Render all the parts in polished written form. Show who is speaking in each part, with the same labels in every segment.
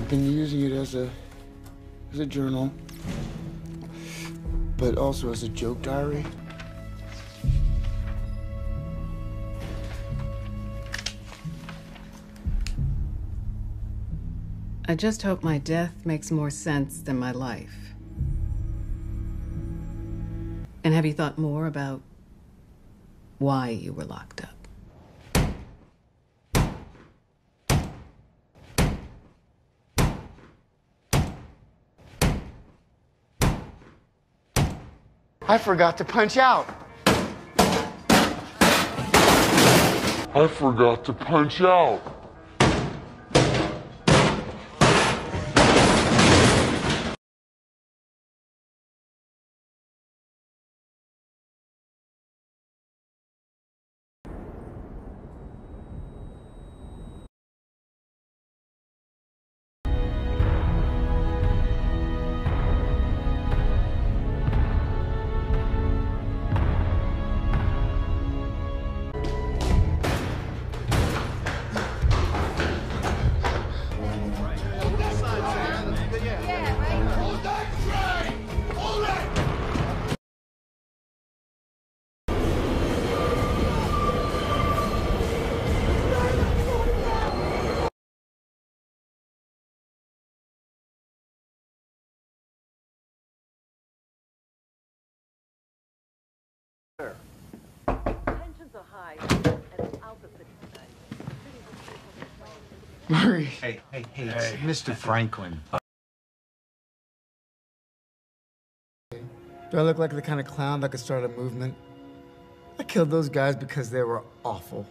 Speaker 1: I've been using it as a journal, but also as a joke diary.
Speaker 2: I just hope my death makes more sense than my life. And have you thought more about why you were locked up?
Speaker 1: I forgot to punch out.
Speaker 3: I forgot to punch out.
Speaker 4: Tensions are high, and it's out of the
Speaker 1: Murray.
Speaker 5: Hey, Mr. Franklin.
Speaker 1: Do I look like the kind of clown that could start a movement? I killed those guys because they were awful.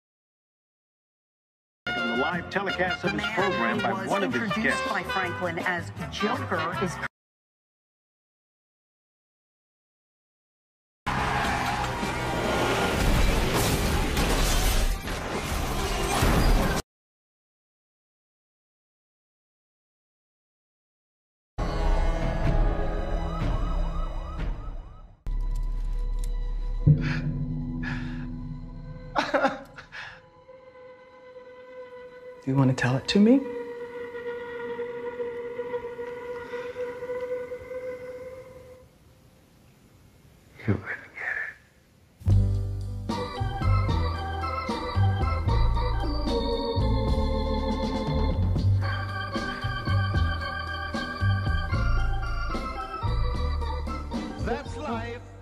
Speaker 6: The live telecast of his program by one of his guests.
Speaker 7: Introduced by Franklin as Joker is.
Speaker 8: Do you want to tell it to me?
Speaker 1: You wouldn't get it.
Speaker 6: That's life.